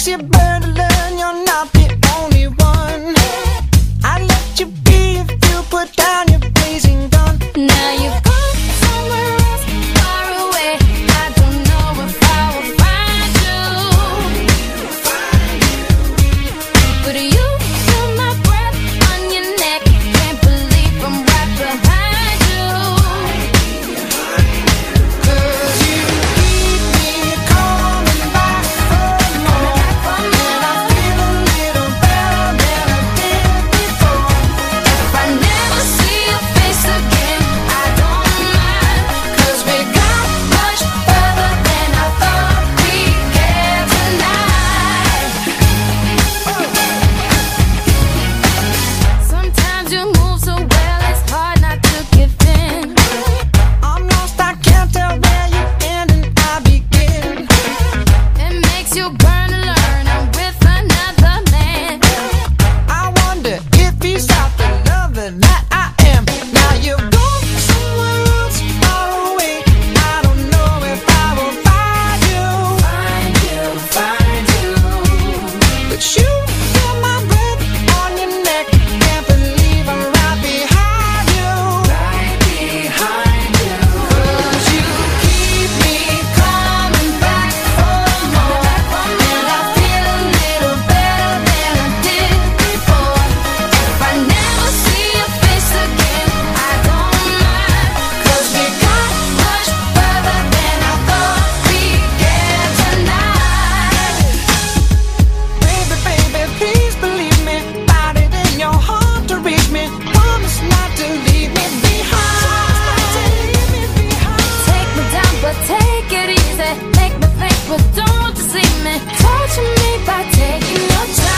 you better learn you're not the only one. I'd let you be if you put down your blazing gun. Now you've gone somewhere else, far away. I don't know if I will find you. But you feel my breath on your neck. Can't believe I'm right behind you. 'Cause you keep me coming back for more, and I feel a little better than I did before. If I never see your face again, I don't mind. 'Cause we got much further than I thought we'd get tonight. Sometimes you move so well, it's hard not to give in. I'm lost, I can't tell where you end and I begin. It makes you burn to learn I'm with another man. I wonder if he's out the lover that I am. Now you've gone somewhere else, far away. I don't know if I will find you. But you feel my breath on your neck. Can't believe I'm right behind you. 'Cause you keep me coming back for more, and I feel a little better than I did before. If I never see your face again, I don't mind. 'Cause we got much further than I thought we'd get tonight. Baby, baby, please believe me. Find it in your heart to reach me. Promise not to leave me behind. Take me down, but take it easy. Make me think, but don't deceive me. Torture me by taking your time.